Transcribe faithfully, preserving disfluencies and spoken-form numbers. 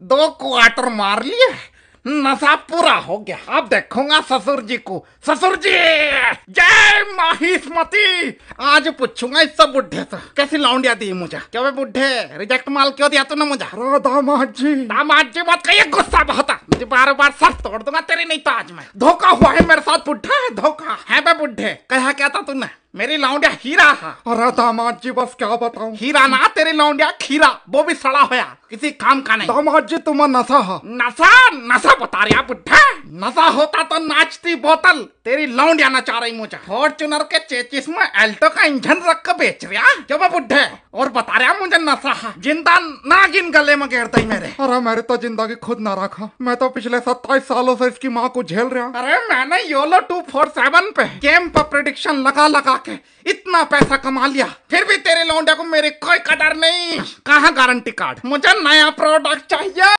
दो क्वार्टर मार लिए, नशा पूरा हो गया। अब देखूंगा ससुर जी को। ससुर जी जय माहिष्मती। आज पूछूंगा इस सब बुढ़े से कैसी लौंडिया दी मुझे। क्यों बुढ़े रिजेक्ट माल क्यों दिया तूने मुझे? अरे दामाद जी दामाद जी मत कहिए, गुस्सा बहुत है मुझे, बार बार सर तोड़ दूंगा तेरी। नहीं तो आज मैं धोखा हुआ है मेरे साथ, बुढ़ा है धोखा है बे बुढ़े। कहा क्या था तूने? मेरी लौंडिया हीरा है। अरे दामाद जी बस क्या बताऊं, हीरा ना तेरी लौंडिया खीरा, वो भी सड़ा होया किसी काम का नहीं। दामाद जी तुम नशा है। नशा नशा बता रहा बुढ़ा? नशा होता तो नाचती बोतल, तेरी लौंडिया नचा रही मुझे। फॉर्च्यूनर के चेचिस में एल्टो का इंजन रख के बेच रहा क्यों बे बुढ़े? और बता रहा मुझे नशा है। जिंदा नागिन गले में घेरता ही मेरे। अरे मेरे तो जिंदगी खुद ना रखा, मैं तो पिछले सत्ताईस सालों से इसकी माँ को झेल रहा। अरे मैंने योलो टू फोर सेवन पे गेम पर प्रेडिक्शन लगा लगा के इतना पैसा कमा लिया, फिर भी तेरे लौंडिया को मेरी कोई कदर नहीं। कहाँ गारंटी कार्ड? मुझे नया प्रोडक्ट चाहिए।